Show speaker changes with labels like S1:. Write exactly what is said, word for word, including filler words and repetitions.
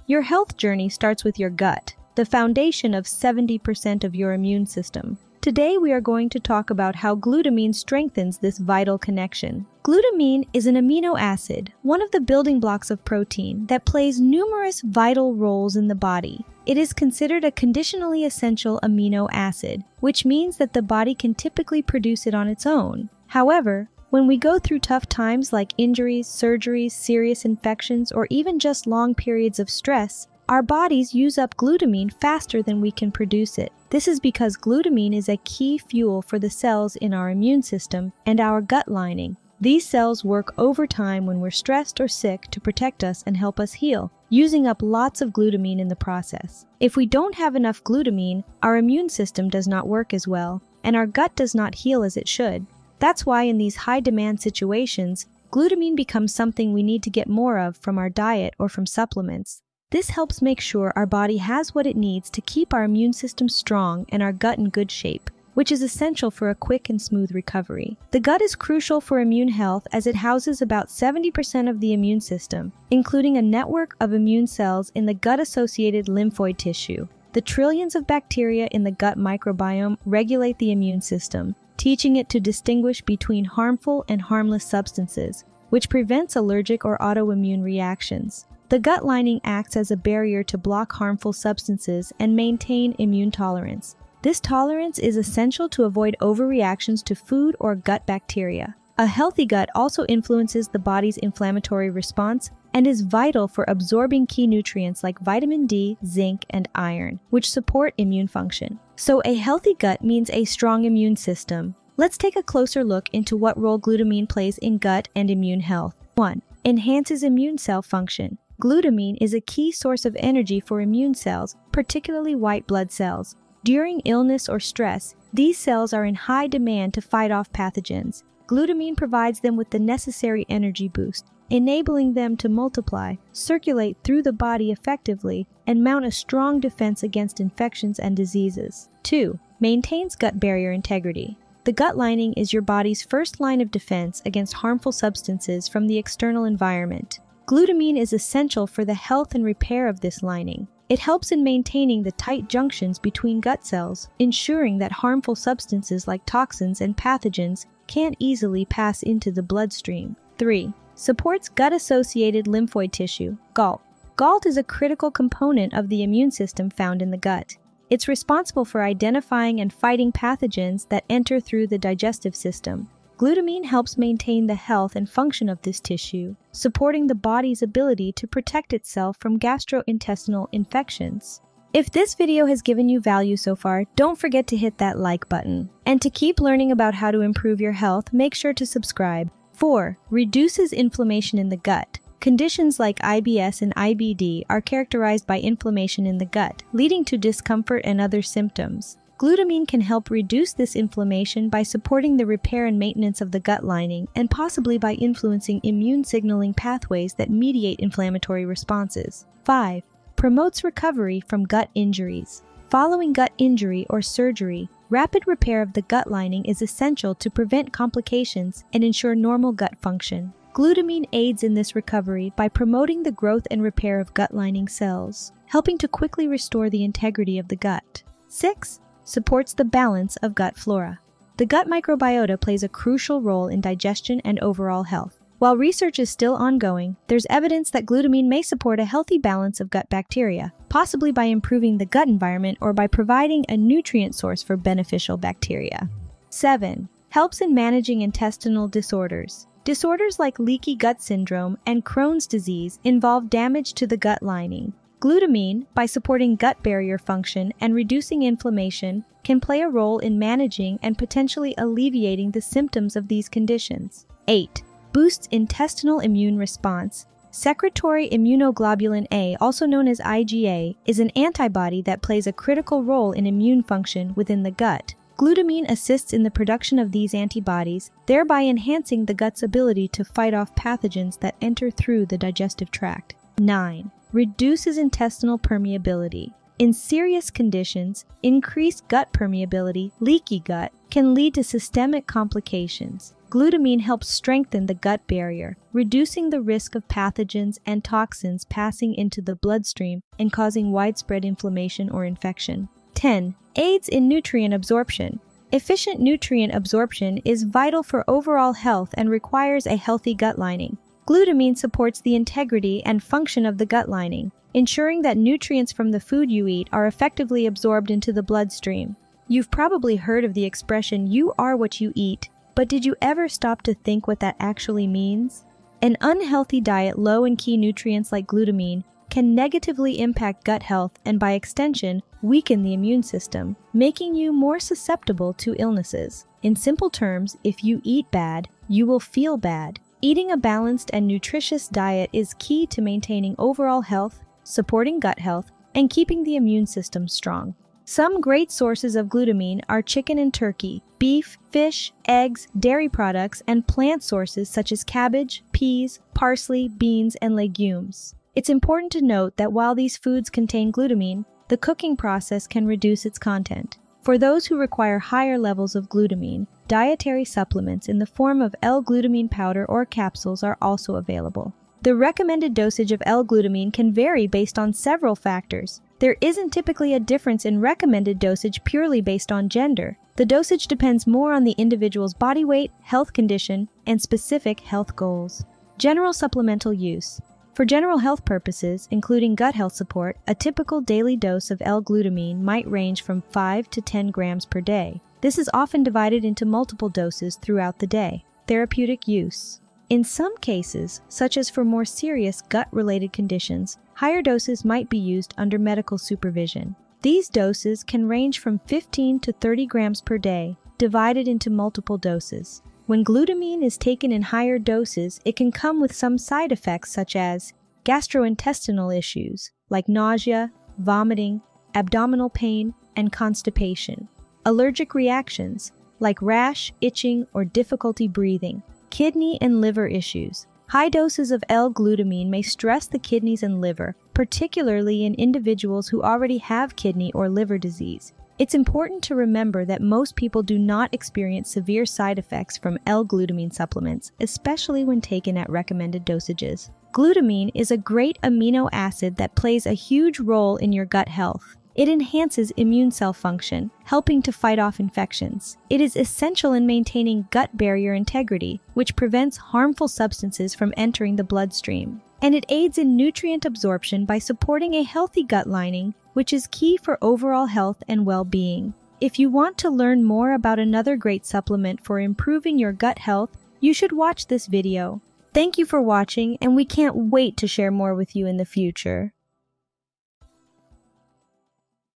S1: Your health journey starts with your gut, the foundation of seventy percent of your immune system. Today we are going to talk about how glutamine strengthens this vital connection. Glutamine is an amino acid, one of the building blocks of protein, that plays numerous vital roles in the body. It is considered a conditionally essential amino acid, which means that the body can typically produce it on its own. However, when we go through tough times like injuries, surgeries, serious infections, or even just long periods of stress, our bodies use up glutamine faster than we can produce it. This is because glutamine is a key fuel for the cells in our immune system and our gut lining. These cells work overtime when we're stressed or sick to protect us and help us heal, using up lots of glutamine in the process. If we don't have enough glutamine, our immune system does not work as well, and our gut does not heal as it should. That's why in these high-demand situations, glutamine becomes something we need to get more of from our diet or from supplements. This helps make sure our body has what it needs to keep our immune system strong and our gut in good shape, which is essential for a quick and smooth recovery. The gut is crucial for immune health as it houses about seventy percent of the immune system, including a network of immune cells in the gut-associated lymphoid tissue. The trillions of bacteria in the gut microbiome regulate the immune system, teaching it to distinguish between harmful and harmless substances, which prevents allergic or autoimmune reactions. The gut lining acts as a barrier to block harmful substances and maintain immune tolerance. This tolerance is essential to avoid overreactions to food or gut bacteria. A healthy gut also influences the body's inflammatory response and is vital for absorbing key nutrients like vitamin D, zinc, and iron, which support immune function. So a healthy gut means a strong immune system. Let's take a closer look into what role glutamine plays in gut and immune health. one. Enhances immune cell function. Glutamine is a key source of energy for immune cells, particularly white blood cells. During illness or stress, these cells are in high demand to fight off pathogens. Glutamine provides them with the necessary energy boost, enabling them to multiply, circulate through the body effectively, and mount a strong defense against infections and diseases. two. Maintains gut barrier integrity. The gut lining is your body's first line of defense against harmful substances from the external environment. Glutamine is essential for the health and repair of this lining. It helps in maintaining the tight junctions between gut cells, ensuring that harmful substances like toxins and pathogens can't easily pass into the bloodstream. three. Supports gut-associated lymphoid tissue, GALT. GALT is a critical component of the immune system found in the gut. It's responsible for identifying and fighting pathogens that enter through the digestive system. Glutamine helps maintain the health and function of this tissue, supporting the body's ability to protect itself from gastrointestinal infections. If this video has given you value so far, don't forget to hit that like button. And to keep learning about how to improve your health, make sure to subscribe. four. Reduces inflammation in the gut. Conditions like I B S and I B D are characterized by inflammation in the gut, leading to discomfort and other symptoms. Glutamine can help reduce this inflammation by supporting the repair and maintenance of the gut lining and possibly by influencing immune signaling pathways that mediate inflammatory responses. five. Promotes recovery from gut injuries. Following gut injury or surgery, rapid repair of the gut lining is essential to prevent complications and ensure normal gut function. Glutamine aids in this recovery by promoting the growth and repair of gut lining cells, helping to quickly restore the integrity of the gut. six. Supports the balance of gut flora. The gut microbiota plays a crucial role in digestion and overall health. While research is still ongoing, there's evidence that glutamine may support a healthy balance of gut bacteria, possibly by improving the gut environment or by providing a nutrient source for beneficial bacteria. seven. Helps in managing intestinal disorders. Disorders like leaky gut syndrome and Crohn's disease involve damage to the gut lining. Glutamine, by supporting gut barrier function and reducing inflammation, can play a role in managing and potentially alleviating the symptoms of these conditions. eight. Boosts intestinal immune response. Secretory immunoglobulin A, also known as I G A, is an antibody that plays a critical role in immune function within the gut. Glutamine assists in the production of these antibodies, thereby enhancing the gut's ability to fight off pathogens that enter through the digestive tract. nine. Reduces intestinal permeability. In serious conditions, increased gut permeability, leaky gut, can lead to systemic complications. Glutamine helps strengthen the gut barrier, reducing the risk of pathogens and toxins passing into the bloodstream and causing widespread inflammation or infection. ten. Aids in nutrient absorption. Efficient nutrient absorption is vital for overall health and requires a healthy gut lining. Glutamine supports the integrity and function of the gut lining, ensuring that nutrients from the food you eat are effectively absorbed into the bloodstream. You've probably heard of the expression, "you are what you eat," but did you ever stop to think what that actually means? An unhealthy diet low in key nutrients like glutamine can negatively impact gut health and, by extension, weaken the immune system, making you more susceptible to illnesses. In simple terms, if you eat bad, you will feel bad. Eating a balanced and nutritious diet is key to maintaining overall health, supporting gut health, and keeping the immune system strong. Some great sources of glutamine are chicken and turkey, beef, fish, eggs, dairy products, and plant sources such as cabbage, peas, parsley, beans, and legumes. It's important to note that while these foods contain glutamine, the cooking process can reduce its content. For those who require higher levels of glutamine, dietary supplements in the form of L-Glutamine powder or capsules are also available. The recommended dosage of L-Glutamine can vary based on several factors. There isn't typically a difference in recommended dosage purely based on gender. The dosage depends more on the individual's body weight, health condition, and specific health goals. General supplemental use. For general health purposes, including gut health support, a typical daily dose of L-Glutamine might range from five to ten grams per day. This is often divided into multiple doses throughout the day. Therapeutic use. In some cases, such as for more serious gut-related conditions, higher doses might be used under medical supervision. These doses can range from fifteen to thirty grams per day, divided into multiple doses. When glutamine is taken in higher doses, it can come with some side effects such as gastrointestinal issues like nausea, vomiting, abdominal pain, and constipation, allergic reactions like rash, itching, or difficulty breathing, kidney and liver issues. High doses of L-Glutamine may stress the kidneys and liver, particularly in individuals who already have kidney or liver disease. It's important to remember that most people do not experience severe side effects from L-Glutamine supplements, especially when taken at recommended dosages. Glutamine is a great amino acid that plays a huge role in your gut health. It enhances immune cell function, helping to fight off infections. It is essential in maintaining gut barrier integrity, which prevents harmful substances from entering the bloodstream. And it aids in nutrient absorption by supporting a healthy gut lining, which is key for overall health and well-being. If you want to learn more about another great supplement for improving your gut health, you should watch this video. Thank you for watching, and we can't wait to share more with you in the future.